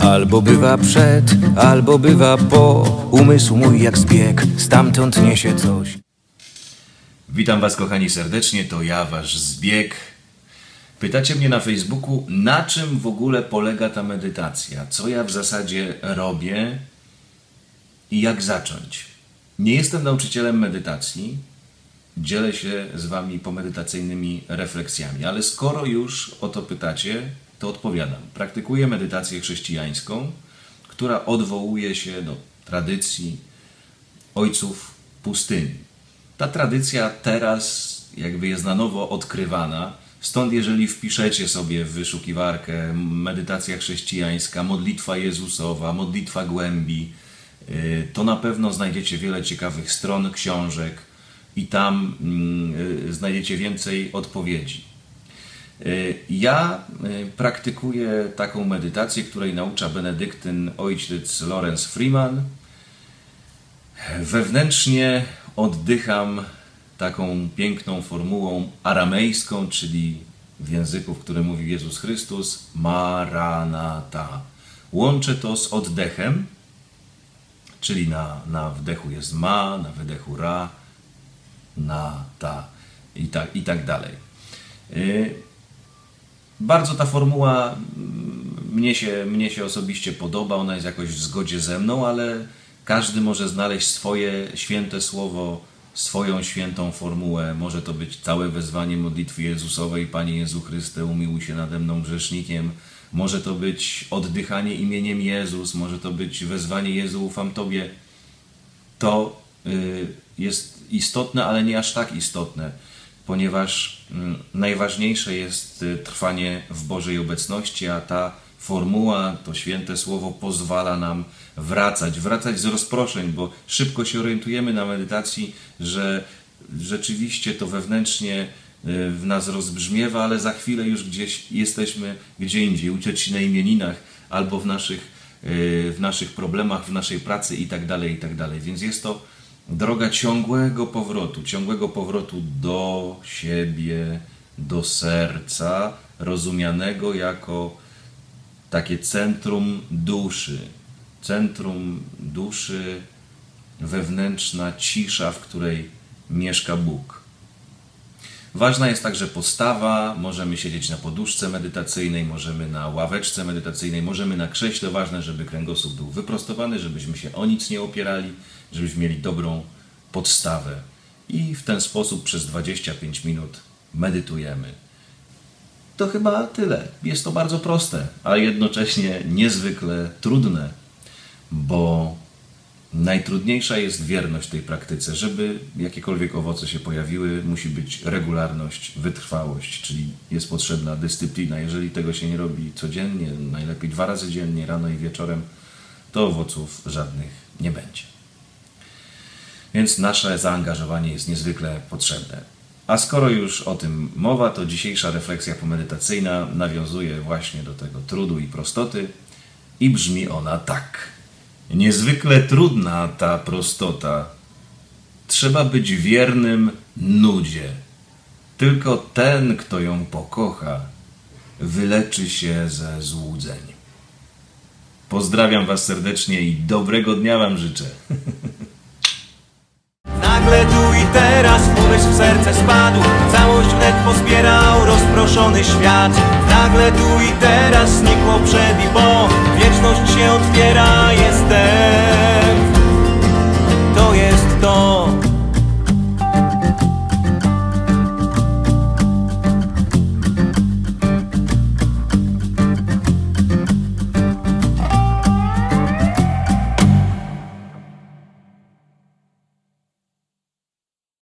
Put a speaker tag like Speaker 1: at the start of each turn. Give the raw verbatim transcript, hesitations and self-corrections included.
Speaker 1: Albo bywa przed, albo bywa po. Umysł mój jak zbieg, stamtąd niesie coś.
Speaker 2: Witam was kochani serdecznie, to ja, wasz Zbieg. Pytacie mnie na Facebooku, na czym w ogóle polega ta medytacja? Co ja w zasadzie robię i jak zacząć? Nie jestem nauczycielem medytacji, dzielę się z wami pomedytacyjnymi refleksjami, ale skoro już o to pytacie, to odpowiadam. Praktykuję medytację chrześcijańską, która odwołuje się do tradycji ojców pustyni. Ta tradycja teraz jakby jest na nowo odkrywana, stąd jeżeli wpiszecie sobie w wyszukiwarkę medytacja chrześcijańska, modlitwa Jezusowa, modlitwa głębi, to na pewno znajdziecie wiele ciekawych stron, książek i tam znajdziecie więcej odpowiedzi. Ja praktykuję taką medytację, której naucza benedyktyn ojciec Lawrence Freeman. Wewnętrznie oddycham taką piękną formułą aramejską, czyli w języku, w którym mówi Jezus Chrystus, Maranata. Łączę to z oddechem, czyli na, na wdechu jest ma, na wydechu ra, na ta i tak, i tak dalej. Bardzo ta formuła mnie się, mnie się osobiście podoba, ona jest jakoś w zgodzie ze mną, ale każdy może znaleźć swoje święte słowo, swoją świętą formułę. Może to być całe wezwanie modlitwy Jezusowej, Panie Jezu Chryste, umiłuj się nade mną grzesznikiem. Może to być oddychanie imieniem Jezus, może to być wezwanie Jezu, ufam Tobie. To y, jest istotne, ale nie aż tak istotne, ponieważ y, najważniejsze jest y, trwanie w Bożej obecności, a ta formuła, to święte słowo pozwala nam wracać, wracać z rozproszeń, bo szybko się orientujemy na medytacji, że rzeczywiście to wewnętrznie w nas rozbrzmiewa, ale za chwilę już gdzieś jesteśmy gdzie indziej, u cioci na imieninach albo w naszych, w naszych problemach, w naszej pracy i tak dalej, i tak dalej. Więc jest to droga ciągłego powrotu, ciągłego powrotu do siebie, do serca, rozumianego jako takie centrum duszy. Centrum duszy, wewnętrzna cisza, w której mieszka Bóg. Ważna jest także postawa, możemy siedzieć na poduszce medytacyjnej, możemy na ławeczce medytacyjnej, możemy na krześle. Ważne, żeby kręgosłup był wyprostowany, żebyśmy się o nic nie opierali, żebyśmy mieli dobrą podstawę. I w ten sposób przez dwadzieścia pięć minut medytujemy. To chyba tyle. Jest to bardzo proste, a jednocześnie niezwykle trudne, bo najtrudniejsza jest wierność tej praktyce. Żeby jakiekolwiek owoce się pojawiły, musi być regularność, wytrwałość, czyli jest potrzebna dyscyplina. Jeżeli tego się nie robi codziennie, najlepiej dwa razy dziennie, rano i wieczorem, to owoców żadnych nie będzie. Więc nasze zaangażowanie jest niezwykle potrzebne. A skoro już o tym mowa, to dzisiejsza refleksja pomedytacyjna nawiązuje właśnie do tego trudu i prostoty i brzmi ona tak. Niezwykle trudna ta prostota. Trzeba być wiernym nudzie. Tylko ten, kto ją pokocha, wyleczy się ze złudzeń. Pozdrawiam was serdecznie i dobrego dnia wam życzę.
Speaker 3: Nagle tu i teraz umysł w serce spadł, całość wnet pozbierał rozproszony świat. Nagle tu i teraz znikło przed i po, wieczność się otwiera.